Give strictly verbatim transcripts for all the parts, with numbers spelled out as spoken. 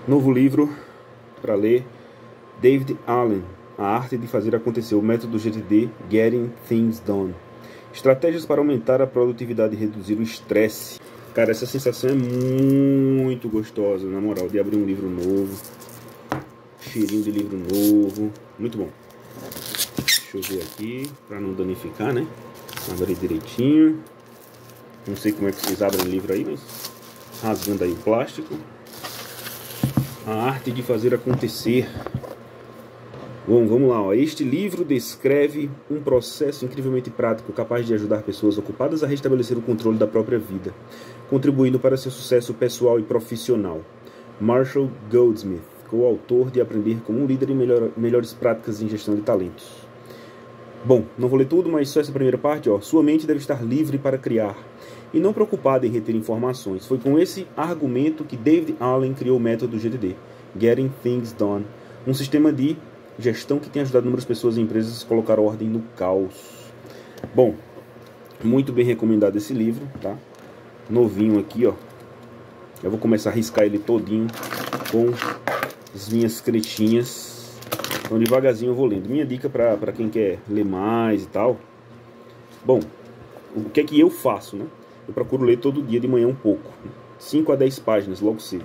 Novo livro para ler, David Allen, A Arte de Fazer Acontecer, o método G T D, Getting Things Done. Estratégias para aumentar a produtividade e reduzir o estresse. Cara, essa sensação é muito gostosa, na moral, de abrir um livro novo. Cheirinho de livro novo, muito bom. Deixa eu ver aqui, para não danificar, né? Abrir direitinho. Não sei como é que vocês abrem o livro aí, mas rasgando aí o plástico. A arte de fazer acontecer. Bom, vamos lá, ó. Este livro descreve um processo incrivelmente prático capaz de ajudar pessoas ocupadas a restabelecer o controle da própria vida, contribuindo para seu sucesso pessoal e profissional. Marshall Goldsmith, coautor de Aprender como um Líder e melhor, Melhores Práticas em Gestão de Talentos. Bom, não vou ler tudo, mas só essa primeira parte, ó. Sua mente deve estar livre para criar e não preocupada em reter informações. Foi com esse argumento que David Allen criou o método G T D, Getting Things Done, um sistema de gestão que tem ajudado inúmeras pessoas e empresas a colocar ordem no caos. Bom, muito bem recomendado esse livro, tá? Novinho aqui, ó. Eu vou começar a riscar ele todinho com as minhas cretinhas. Então devagarzinho eu vou lendo. Minha dica para quem quer ler mais e tal. Bom, o que é que eu faço, né? Eu procuro ler todo dia de manhã um pouco. cinco a dez páginas, logo cedo.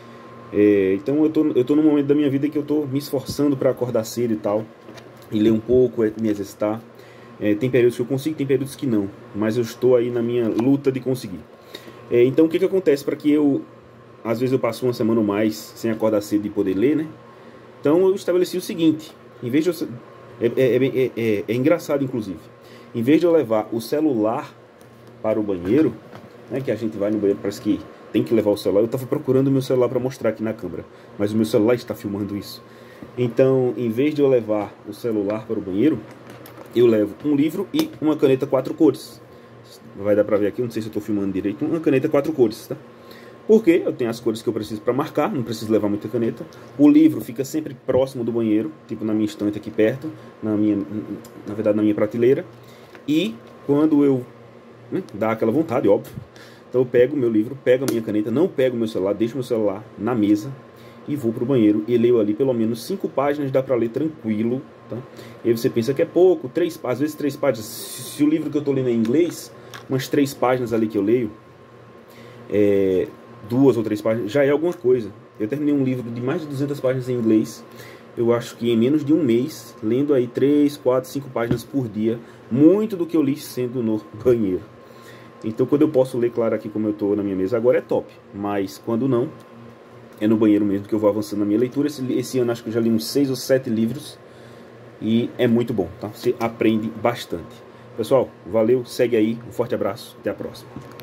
É, então eu tô, eu tô num momento da minha vida que eu tô me esforçando para acordar cedo e tal. E ler um pouco, me exercitar. É, tem períodos que eu consigo, tem períodos que não. Mas eu estou aí na minha luta de conseguir. É, então o que que acontece para que eu... Às vezes eu passo uma semana ou mais sem acordar cedo e poder ler, né? Então eu estabeleci o seguinte. Em vez de eu... É, é, é, é, é engraçado, inclusive. Em vez de eu levar o celular para o banheiro, né, que a gente vai no banheiro, parece que tem que levar o celular. Eu estava procurando o meu celular para mostrar aqui na câmera, mas o meu celular está filmando isso. Então, em vez de eu levar o celular para o banheiro, eu levo um livro e uma caneta quatro cores. Vai dar para ver aqui, não sei se eu estou filmando direito. Uma caneta quatro cores, tá? Porque eu tenho as cores que eu preciso para marcar, não preciso levar muita caneta. O livro fica sempre próximo do banheiro, tipo na minha estante aqui perto, na minha, na verdade na minha prateleira. E quando eu Né? Dá aquela vontade, óbvio. Então eu pego o meu livro, pego a minha caneta, não pego o meu celular, deixo meu celular na mesa e vou pro banheiro e leio ali pelo menos cinco páginas, dá para ler tranquilo, tá? E aí você pensa que é pouco, três, às vezes três páginas. Se o livro que eu tô lendo é em inglês, umas três páginas ali que eu leio, é, duas ou três páginas, já é alguma coisa. Eu terminei um livro de mais de duzentas páginas em inglês, eu acho que em menos de um mês, lendo aí três, quatro, cinco páginas por dia, muito do que eu li sendo no banheiro. Então quando eu posso ler, claro, aqui como eu estou na minha mesa agora é top. Mas quando não, é no banheiro mesmo que eu vou avançando na minha leitura. Esse, esse ano acho que eu já li uns seis ou sete livros. E é muito bom, tá? Você aprende bastante. Pessoal, valeu, segue aí. Um forte abraço, até a próxima.